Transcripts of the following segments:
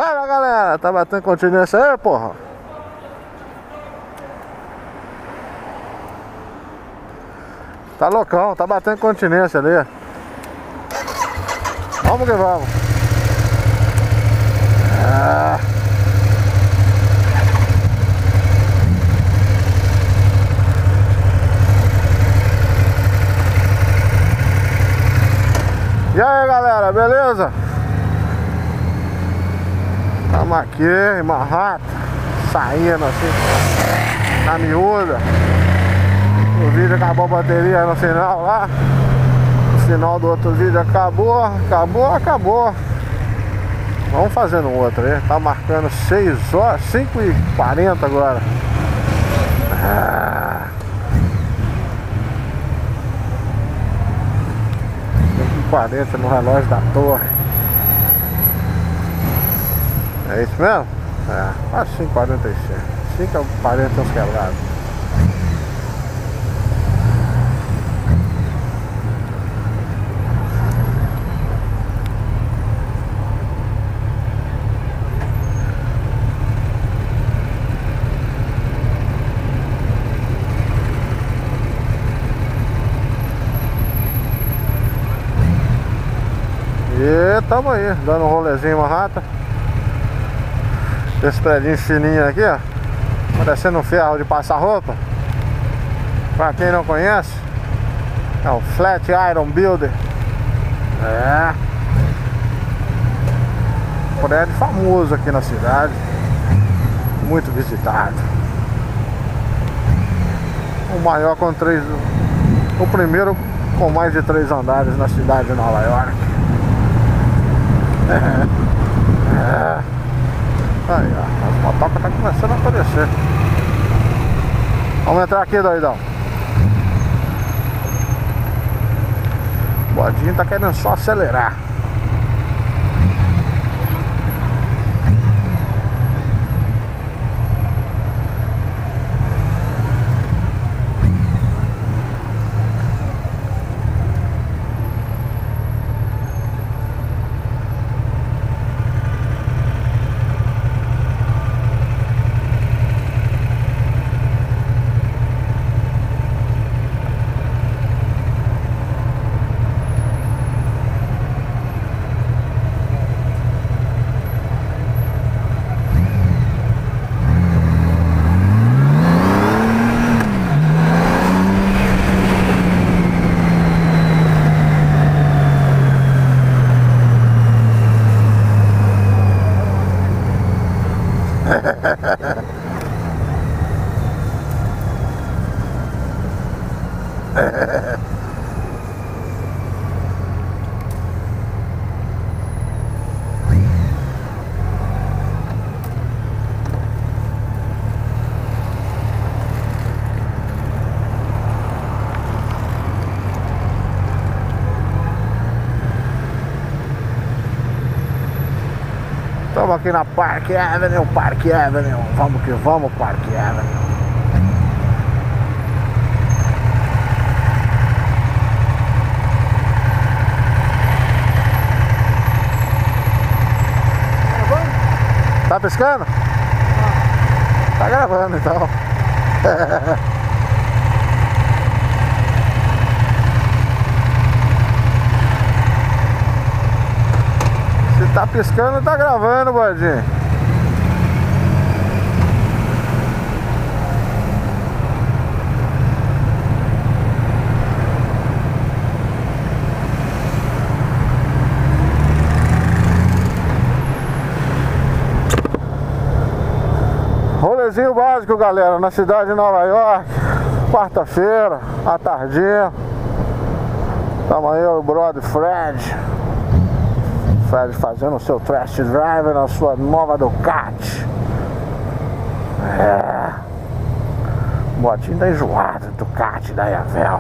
Fala galera, tá batendo continência aí, porra? Tá loucão, tá batendo continência ali. Vamos que vamos. E aí galera, beleza? Estamos aqui em Manhattan, saindo assim, na miúda. O vídeo acabou a bateria no sinal lá. O sinal do outro vídeo acabou. Vamos fazendo outro aí. Tá marcando 6 horas, 5h40 agora. 5h40 no relógio da torre. É isso mesmo? É, quase 5h45. 5h40 uns quebrados. E tamo aí, dando um rolezinho em Manhattan. Esse predinho fininho aqui, ó, parecendo um ferro de passar roupa. Pra quem não conhece, é o Flatiron Building. É um prédio famoso aqui na cidade, muito visitado. O maior com 3, o primeiro com mais de 3 andares na cidade de Nova York. Aí, ó, as motocas tá começando a aparecer. Vamos entrar aqui, doidão. O bodinho tá querendo só acelerar. Estamos aqui na Park Avenue, vamos que vamos, Park Avenue. Tá piscando? Tá gravando então. Tá piscando, tá gravando, bodinho. Rolezinho básico, galera, na cidade de Nova York. Quarta-feira, à tardinha. Tamo aí, o brother Fred fazendo o seu test drive na sua nova Ducati. Botinho da enjoada, Ducati da Yavel.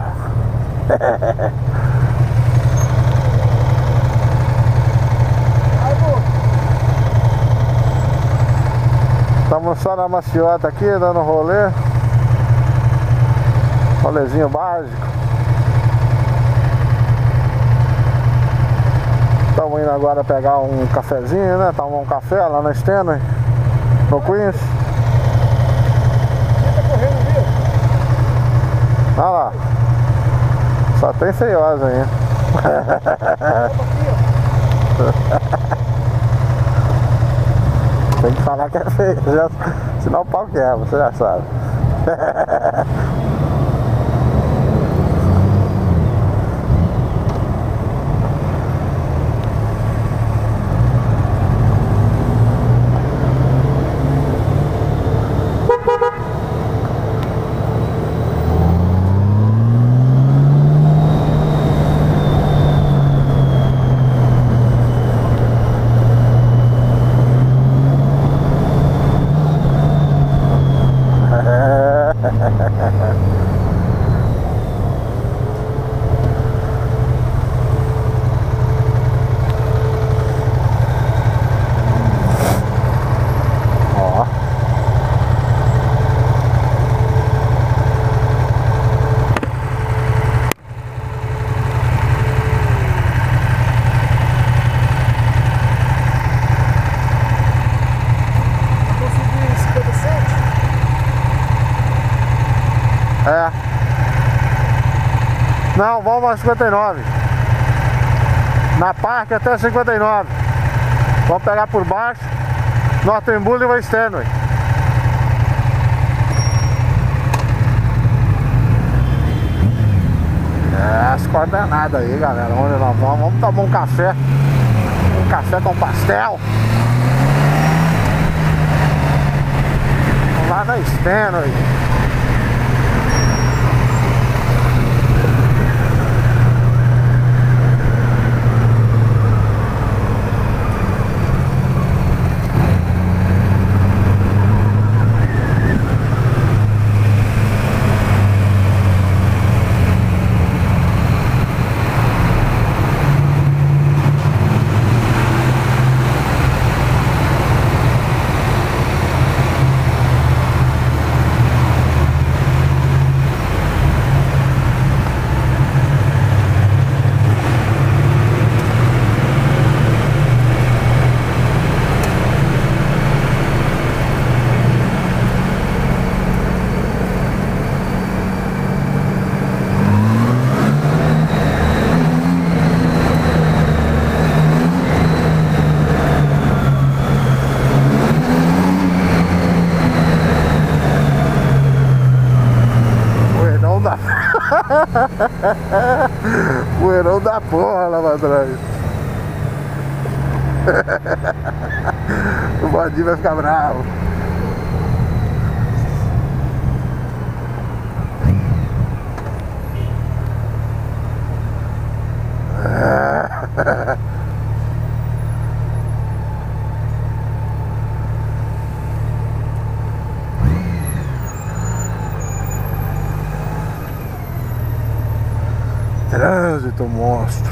Estamos só na maciota aqui, dando rolê. Rolezinho básico. Estamos indo agora pegar um cafezinho, né? Tomar um café lá na Stanley, no Queens. Quem tá correndo ali? Olha lá. Só tem feiosa aí. Tem que falar que é feio, senão o pau quebra, você já sabe. É. Não, vamos a 59. Na Parque até 59. Vamos pegar por baixo. Norton Bull e vai Stanley. É, as coordenadas aí, galera. Onde nós vamos? Vamos tomar um café. Um café com pastel. Vamos lá na Stanley. Poeirão da porra lá pra trás. O Bodinho vai ficar bravo. Trânsito monstro.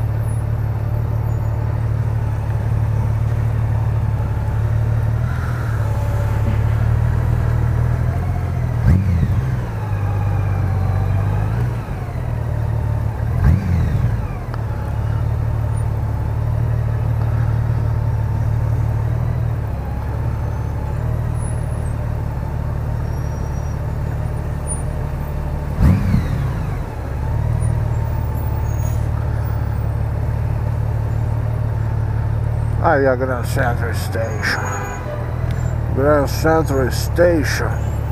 Aí a Grand Central Station. Grand Central Station.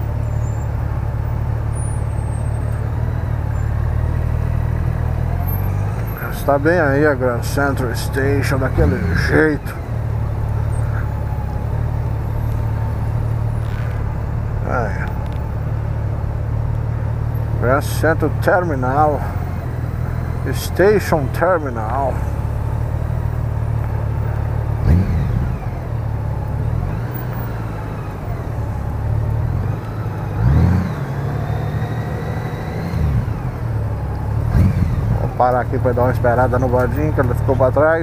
Está bem aí a Grand Central Station, daquele jeito. Aí. Grand Central Terminal. Station Terminal. Parar aqui para dar uma esperada no Bodinho, que ele ficou para trás.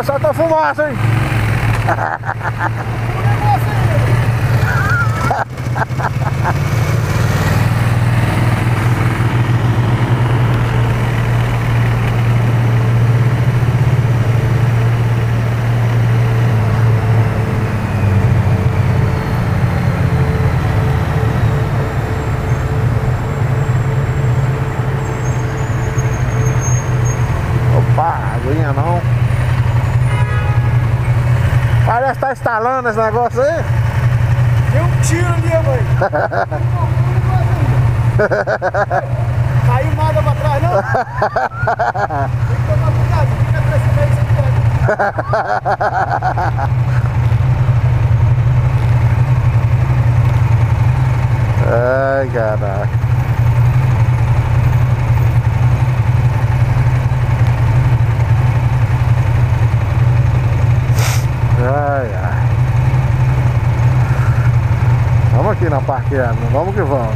Eita, solta fumaça, hein? Aguinha não. Parece que tá instalando esse negócio aí. Deu um tiro ali, mãe. Caiu nada pra trás, não? Tem que tomar cuidado, fica atrás desse você pode. Ai, caraca. Ai, ai. Vamos aqui na parqueada, vamos que vamos.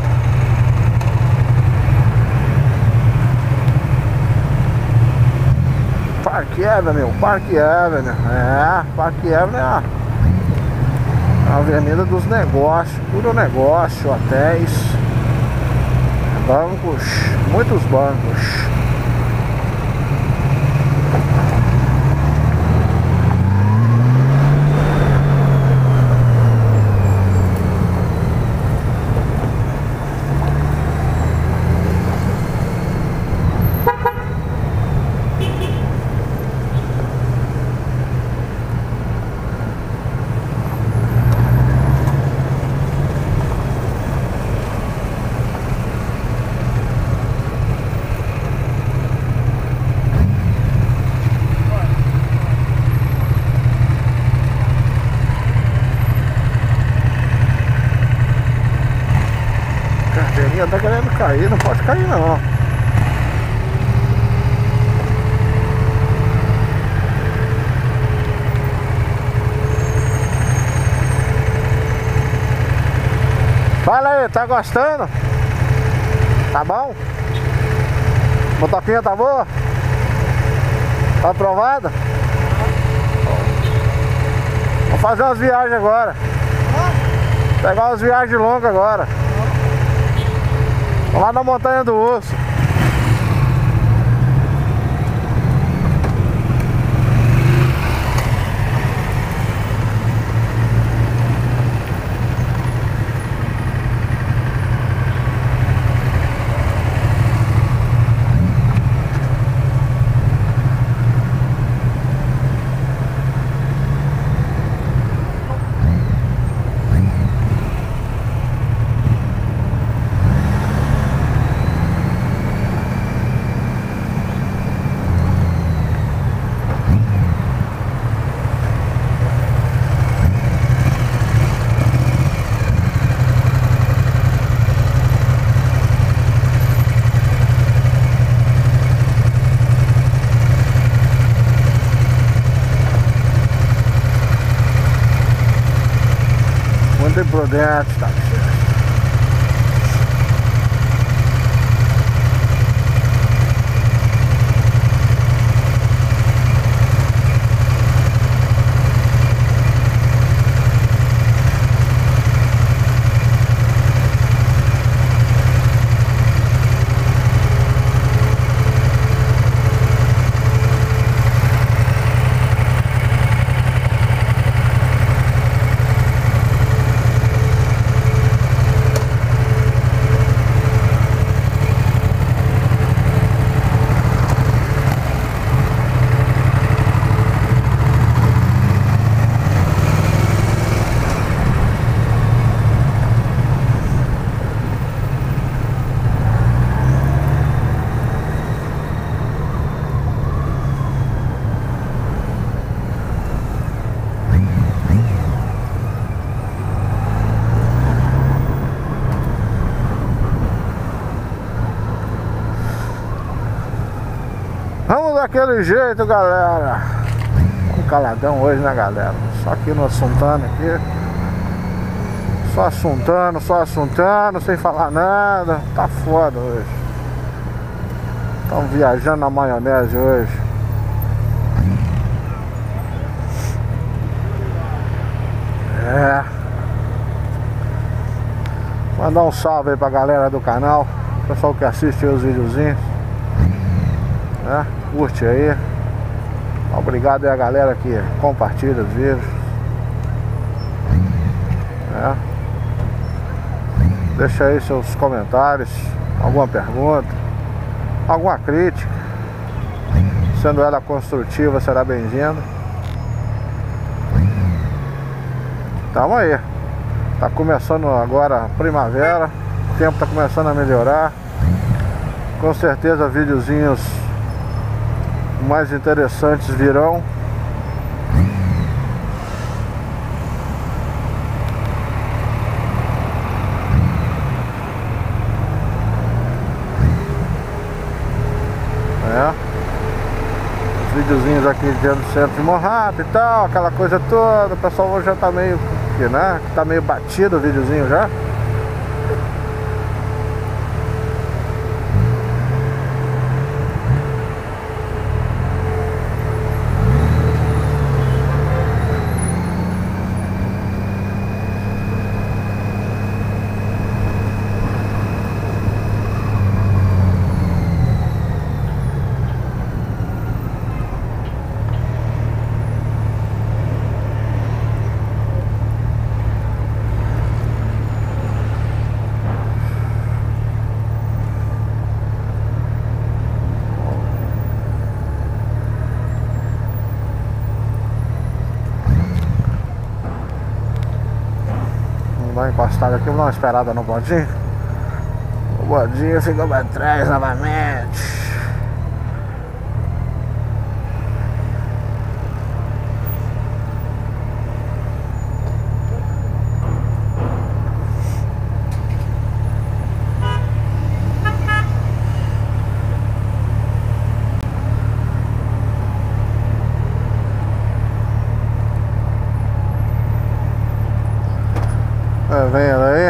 Parque Avenue, Parque Avenue. É, Parque Avenue é a avenida dos negócios, puro negócio, hotéis, bancos, muitos bancos. Tá querendo cair, não pode cair não. Fala aí, tá gostando? Tá bom? Motoquinha tá boa? Tá aprovada? Vamos fazer umas viagens agora. Pegar umas viagens longas agora. Lá na Montanha do Urso. Muito imprudente, tá? Vamos daquele jeito, galera. Um caladão hoje, né, galera? Só aqui no assuntando aqui. Só assuntando, sem falar nada. Tá foda hoje. Estamos viajando na maionese hoje. Mandar um salve aí pra galera do canal, pessoal que assiste aí os videozinhos, né? Curte aí. Obrigado aí a galera que compartilha os vídeos, né? Deixa aí seus comentários, alguma pergunta, alguma crítica, sendo ela construtiva, será bem-vinda. Tamo aí. Tá começando agora a primavera, o tempo tá começando a melhorar. Com certeza videozinhos mais interessantes virão. Os videozinhos aqui dentro do centro de Monrap e tal, aquela coisa toda. O pessoal já tá meio, né? Tá meio batido o videozinho já. Vou dar uma encostada aqui, vou dar uma esperada no bodinho. O bodinho ficou pra trás novamente. Vem ela aí.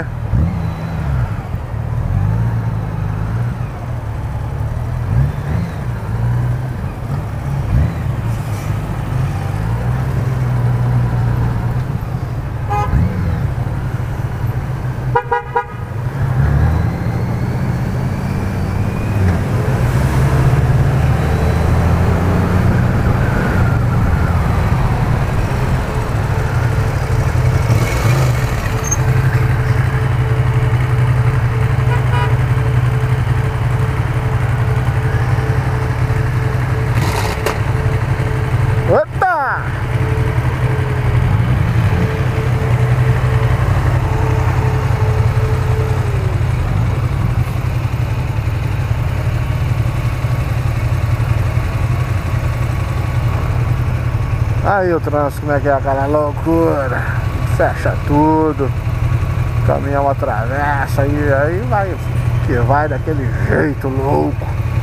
Aí o trânsito, como é que é aquela loucura? Fecha tudo, o caminhão atravessa aí vai, que vai daquele jeito louco.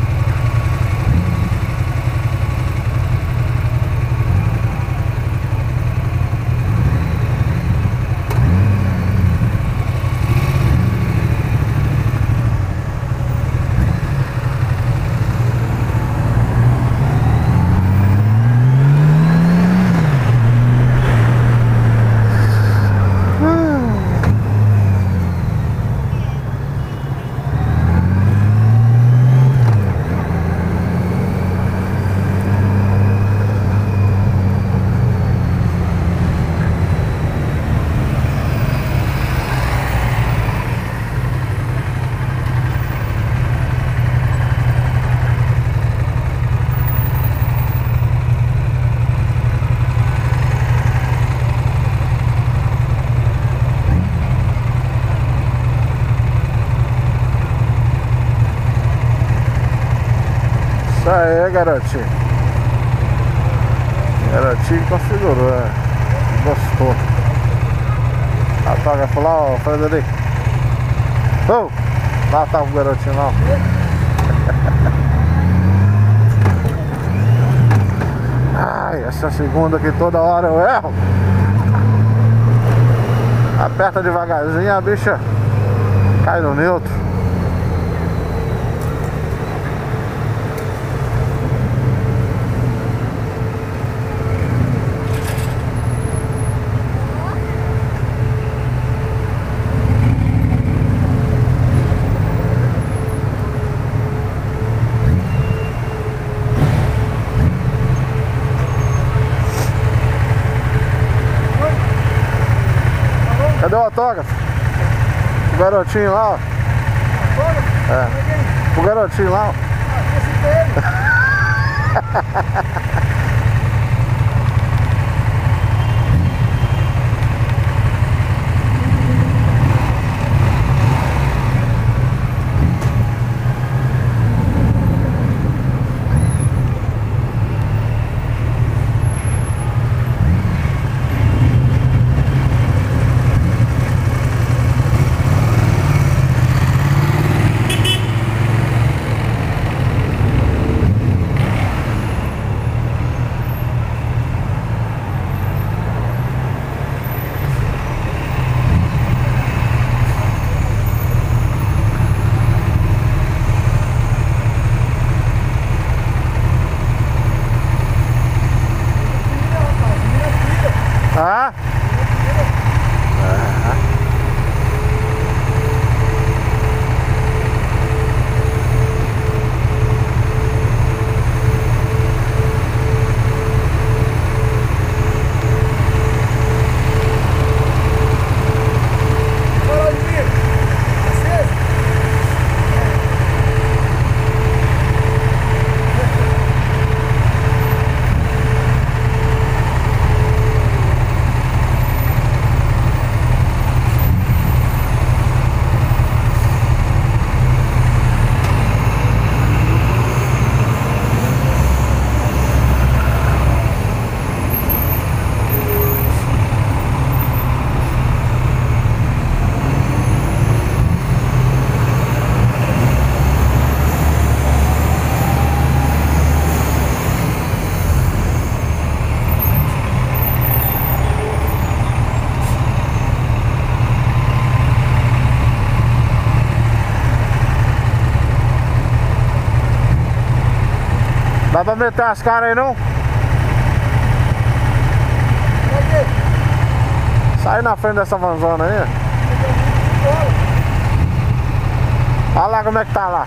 Isso aí, garotinho. Garotinho configurou, né? Gostou. Toca lá, ó, Frederico. Oh, lá tá o garotinho lá. Ai, essa segunda aqui toda hora eu erro. Aperta devagarzinho, a bicha cai no neutro. Cadê o autógrafo? O garotinho lá, ó. É. O garotinho lá, ó. Ah? Dá pra meter as caras aí não? Sai na frente dessa vanzona aí. Olha lá como é que tá lá.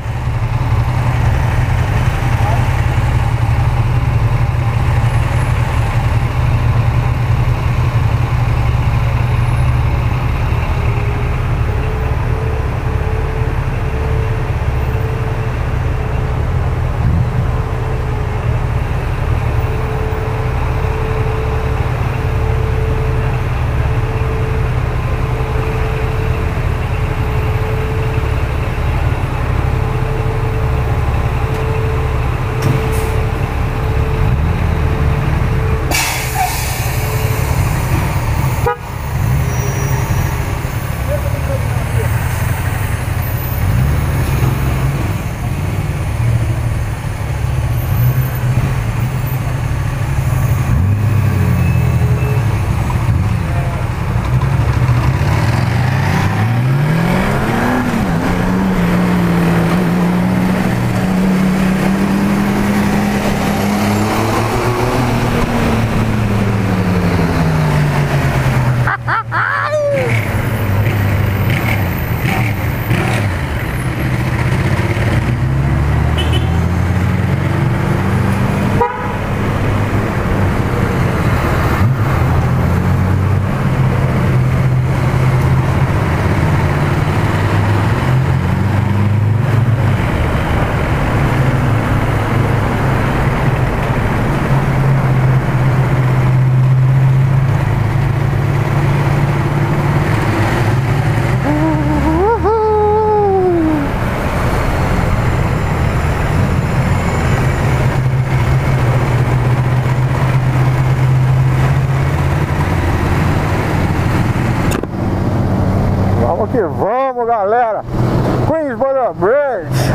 Que vamos, galera. Queensboro Bridge,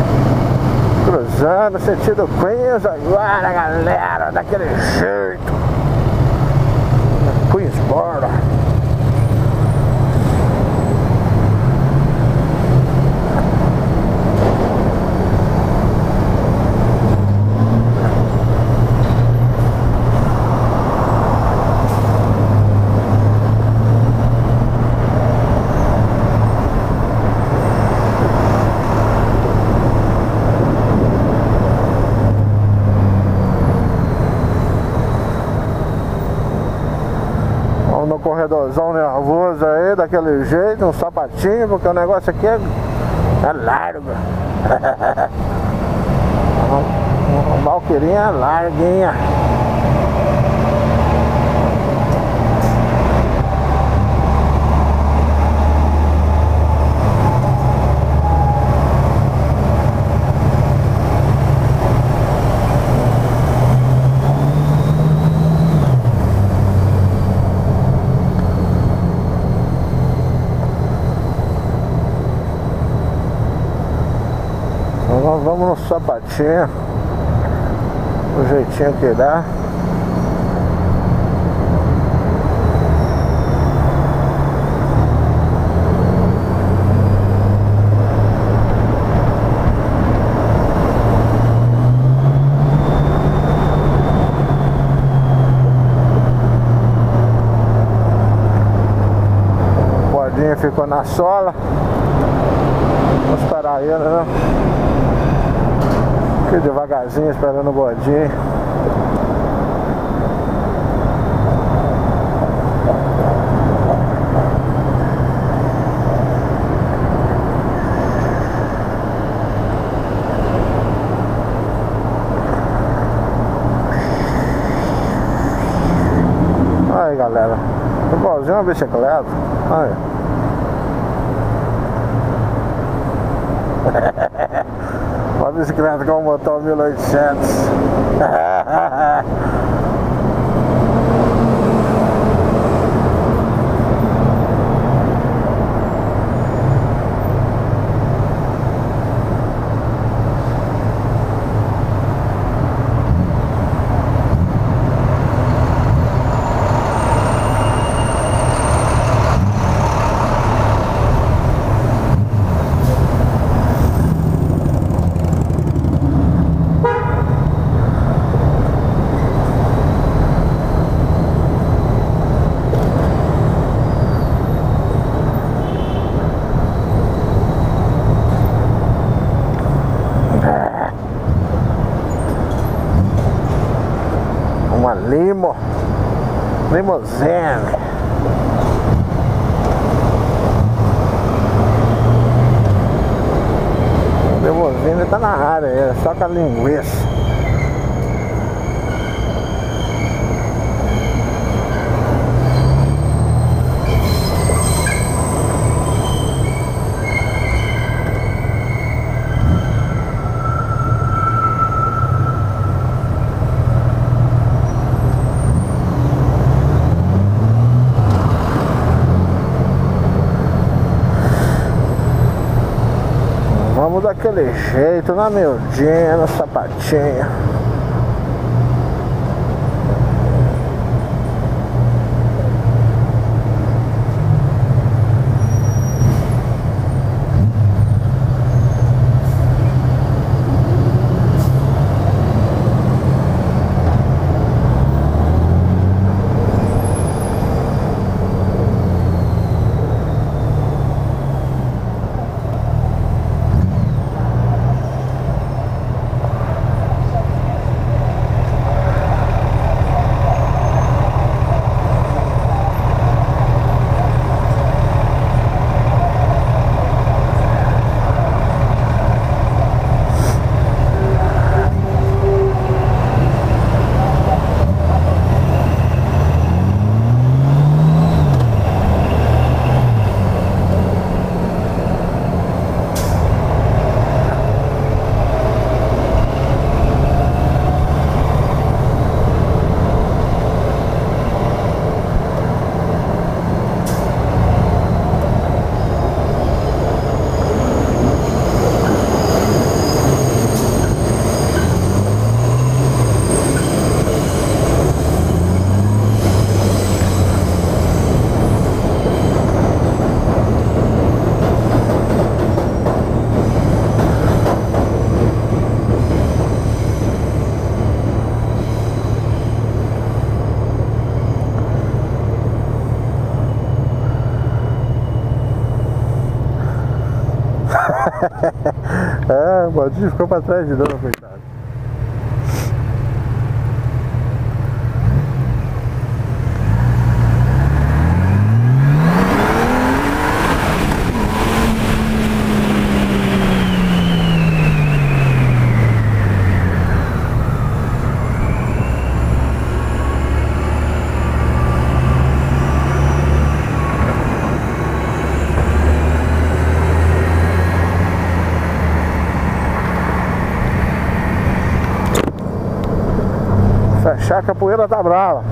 cruzando sentido Queens agora, galera, daquele jeito. Queensboro. Vamos no corredorzão nervoso aí, daquele jeito, um sapatinho, porque o negócio aqui é largo. Uma Valquirinha larguinha. Nós vamos no sapatinho, do jeitinho que dá. O bordinho ficou na sola. Vamos parar ele, né? Aqui devagarzinho, esperando o bordinho. Aí galera, igualzinho uma bicicleta. Aí. Uma bicicleta com motor 1800. Uma limousine. O limousine tá na área aí, só com a linguiça. Vamos daquele jeito, na miudinha, no sapatinho. É, o Baldinho ficou pra trás de novo, coitado. deixar que a poeira tá brava.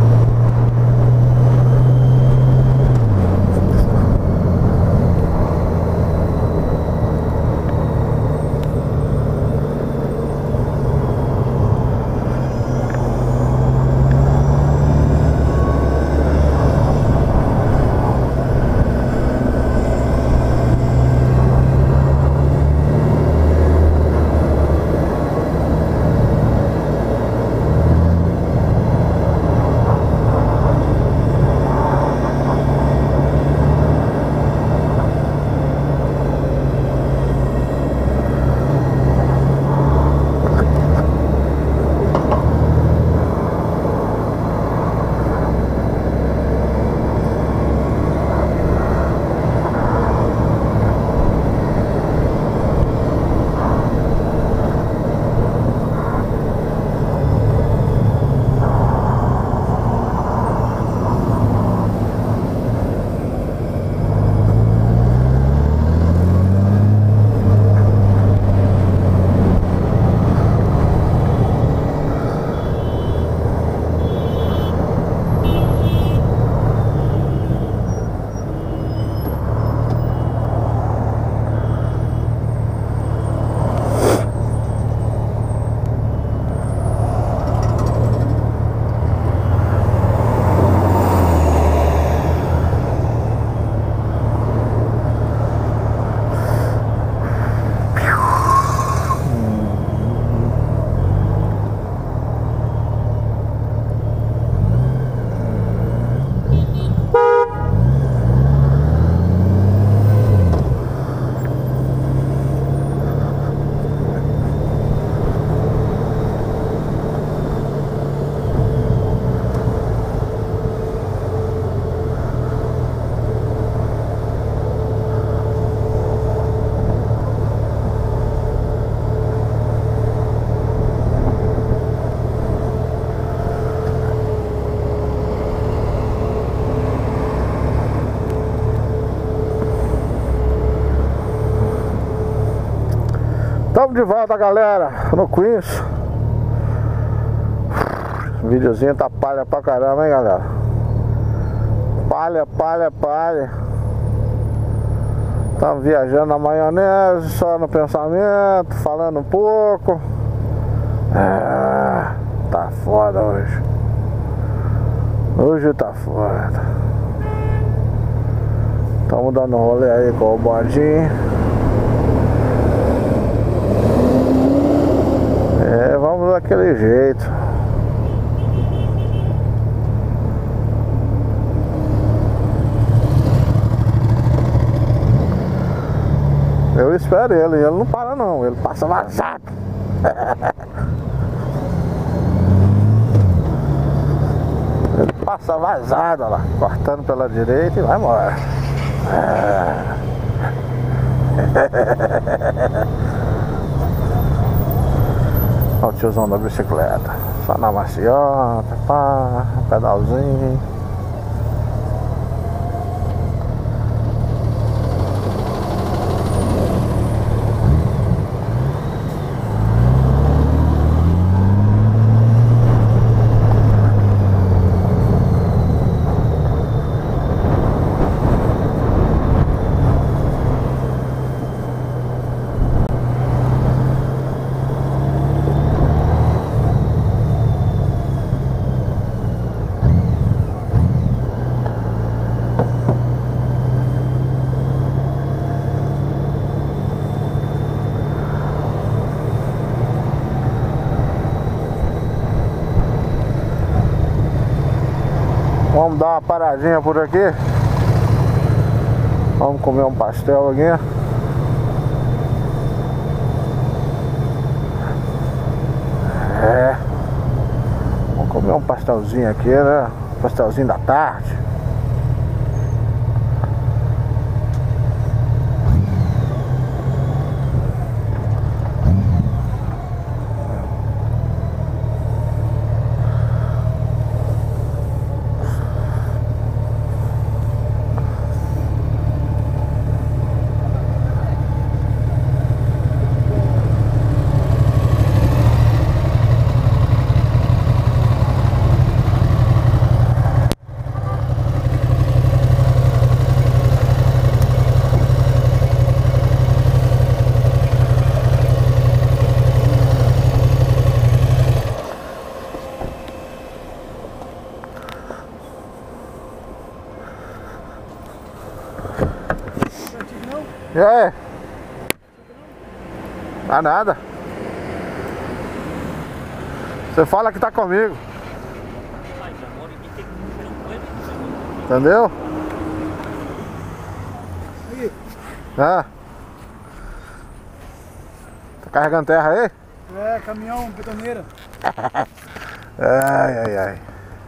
Estamos de volta, galera, no Queens. O videozinho tá palha pra caramba, hein, galera. Palha, palha, palha. Estamos viajando na maionese, só no pensamento, falando um pouco. Tá foda hoje. Hoje tá foda. Estamos dando um rolê aí com o bondinho. Vamos daquele jeito. Eu espero ele não para não, ele passa vazado. Ele passa vazado, olha lá, cortando pela direita e vai embora. Olha o tiozão da bicicleta, só na maciota, pá, pedalzinho. Vamos dar uma paradinha por aqui. Vamos comer um pastel aqui. Vamos comer um pastelzinho aqui, né? Pastelzinho da tarde. E aí? Tá nada. Você fala que tá comigo. Entendeu? Aí. Ah. Tá carregando terra aí? É, caminhão, betoneira. Ai, ai, ai.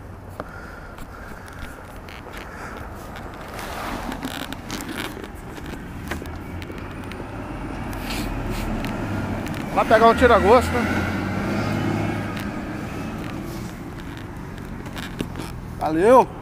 Lá pegar um tira-gosto, né? Valeu!